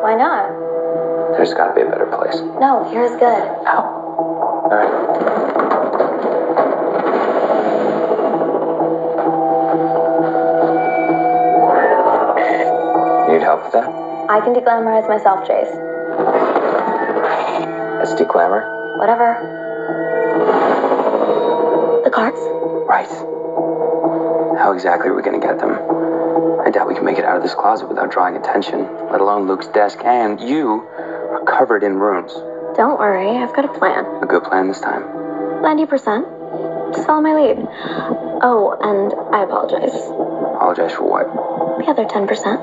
Why not? There's got to be a better place. No, here's good. How? All right. You need help with that? I can deglamorize myself, Jace. Let's declamor. Whatever. The cards? Right. How exactly are we going to get them? I doubt we can make it out of this closet without drawing attention, let alone Luke's desk, and you are covered in runes. Don't worry, I've got a plan. A good plan this time. 90%. Just follow my lead. Oh, and I apologize. Apologize for what? The other 10%.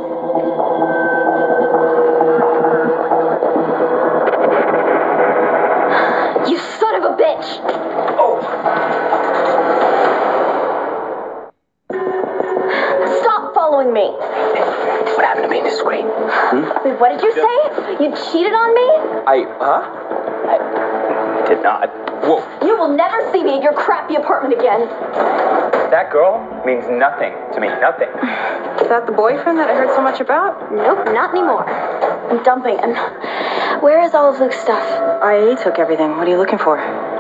You son of a bitch! Oh! Stop following me! What happened to being discreet? Wait, what did you say? You cheated on me? I did not. Whoa. You will never see me in your crappy apartment again. That girl means nothing to me. Nothing. Is that the boyfriend that I heard so much about? Nope, not anymore. I'm dumping him. Where is all of Luke's stuff? I took everything. What are you looking for?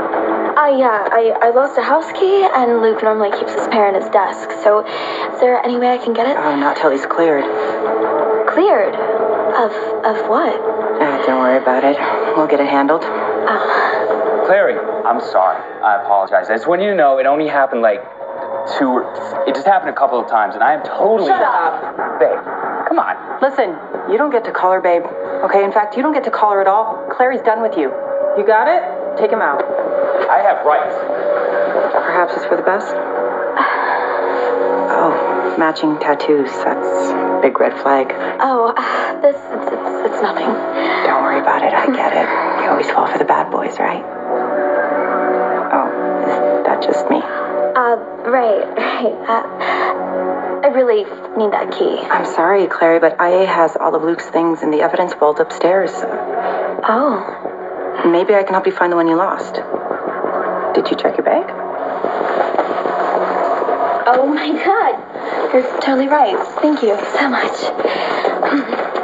I lost a house key, and Luke normally keeps his pair in his desk. So, is there any way I can get it? Oh, not till he's cleared. Cleared? Of what? Don't worry about it. We'll get it handled. Oh. Clary, I'm sorry. I apologize. I just want you to know it only happened like it just happened a couple of times, and I am totally... Shut up! Babe, come on. Listen, you don't get to call her, babe. Okay, in fact, you don't get to call her at all. Clary's done with you. You got it? Take him out. I have rights. Perhaps it's for the best. Oh, matching tattoos. That's a big red flag. Oh, it's nothing. Don't worry about it. I get it. You always fall for the bad boys, right? Oh, is that just me? Right. I really need that key. I'm sorry, Clary, but IA has all of Luke's things in the evidence vault upstairs. Oh. Maybe I can help you find the one you lost. Did you check your bag? Oh my God. You're totally right. Thank you so much.